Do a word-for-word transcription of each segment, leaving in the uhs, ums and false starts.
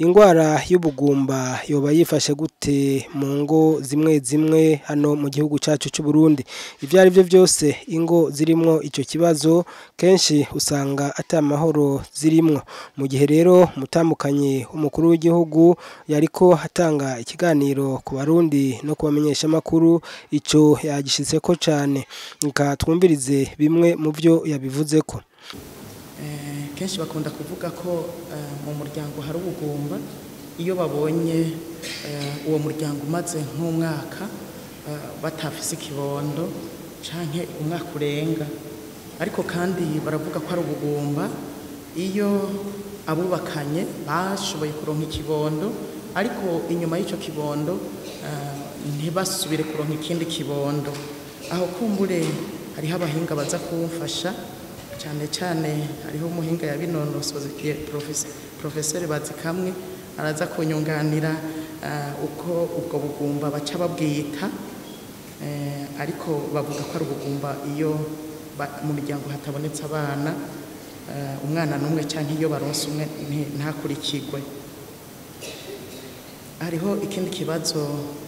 ingwara y'ubugumba yoba yifashe gute mu ngo zimwe zimwe hano mu gihugu cacu c'u Burundi. Ivyo ari vyo vyose ingo zirimwo ico kibazo kenshi usanga ata mahoro zirimwo. Mu gihe rero umutambukanyi w'umukuru w'igihugu yariko atanga ikiganiro ku barundi no kubamenyesha makuru, ico yagishitseko cane. Reka twumvirize bimwe mu vyo yabivuzeko. Kenshi bakunda kuvuga ko mu muryango hari ubugumba iyo babonye uwo muryango umaze nk'umwaka batafise ikibondo canke umwaka urenga. Ariko kandi baravuga ko ari ubugumba iyo abubakanye bashoboye kuronka ikibondo ariko inyuma y'ico kibondo ntibasubire kuronka ikindi kibondo. Aho kumbure hariho abahinga baza kumfasha, cyane cyane hariho umuhinga yabinonosoze Professeur Bazikamwe araza kunyunganira uko ubwo bugumba baca babwita, ariko bavuga ko ari ubugumba iyo mu miryango hatabonetse abana, umwana n'umwe canke iyo baronse umwe ntakurikirwe. Hariho ikindi kibazo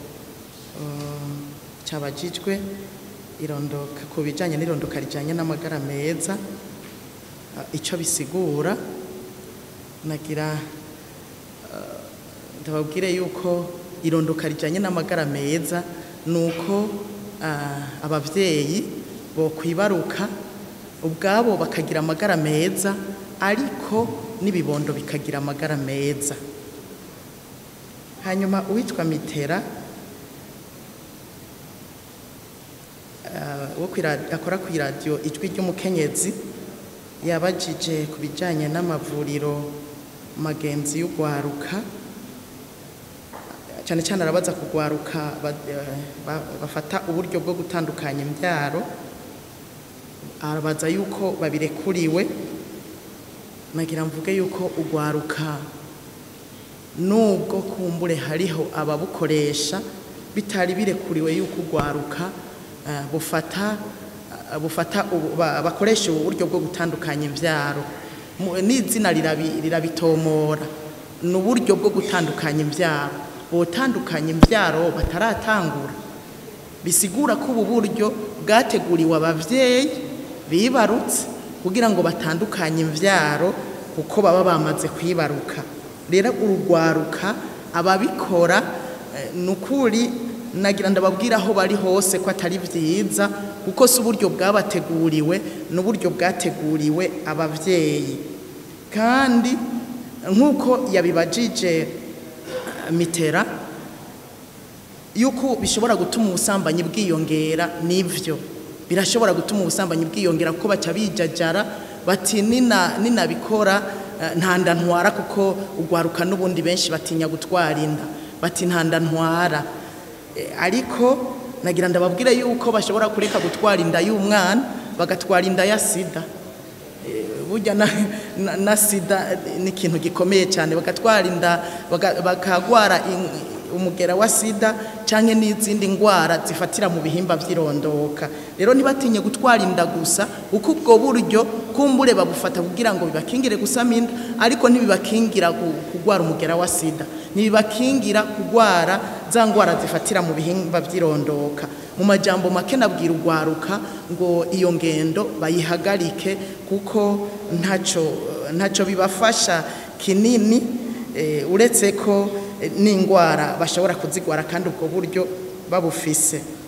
cabajijwe irondoka ku bijanye n'irondoka rijanye n'amagara meza, ico bisigura. Nagira ndababwire yuko irondoka rijanye n'amagara meza nuko abavyeyi bo kwibaruka ubwabo bakagira amagara meza ariko n'ibibondo bikagira amagara meza. Hanyuma uwitwa Mitera wo akora ku radio ijwi ry'umukenyezi yabajije ku bijanye n'amavuriro magenzi y'ugwaruka, cyane cyane arabaza kugwaruka bafata uburyo bwo gutandukanya imbyaro, arabaza yuko babirekuriwe. Nagira mvuge yuko ugwaruka nubwo kumbure hariho ababukoresha bitari birekuriwe yuko ugwaruka bufata bufata bakoresha uburyo bwo gutandukanya imbyaro. N'izina rirabitomora, n'uburyo bwo gutandukanya imbyaro. Botandukanya imbyaro bataratangura, bisigura ko ubu buryo bwateguriwe abavyeyi bibarutse kugira ngo batandukanye imbyaro kuko baba bamaze kwibaruka. Rero urugwaruka ababikora nukuri nagira ndababwira aho bari hose ko atari vyiza, kuko si uburyo bwabateguriwe n'uburyo bwateguriwe abavyeyi. Kandi nkuko yabibajije Mitera yuko bishobora gutuma ubusambanyi bwiyongera, nivyo birashobora gutuma ubusambanyi bwiyongera kuko baca bijajara bati nina nina bikora ntanda ntwara, kuko ugwaruka n'ubundi benshi batinya gutwara inda, bati ntanda ntwara. Ariko nagira ndababwire yuko bashobora kureka gutwara inda y'umwana bagatwara inda ya sida. Burya na, na, na sida ni ikintu gikomeye cyane, bagatwara inda bakagwara umugera wa sida canke n'izindi ngwara zifatira mu bihimba vy'irondoka. Rero ntibatinye gutwara inda gusa, uko ubwo buryo kumbure babufata kugira ngo bibakingire gusama inda, ariko ntibibakingira kugwara umugera wa sida, ntibibakingira kugwara za ngwara zifatira mu bihimba vy'irondoka. Mu majambo make nabwira ugwaruka ngo iyo ngendo bayihagarike kuko ntaco ntaco bibafasha kinini, uretse ko n'ingwara bashobora kuzigwara kandi ubwo buryo babufise.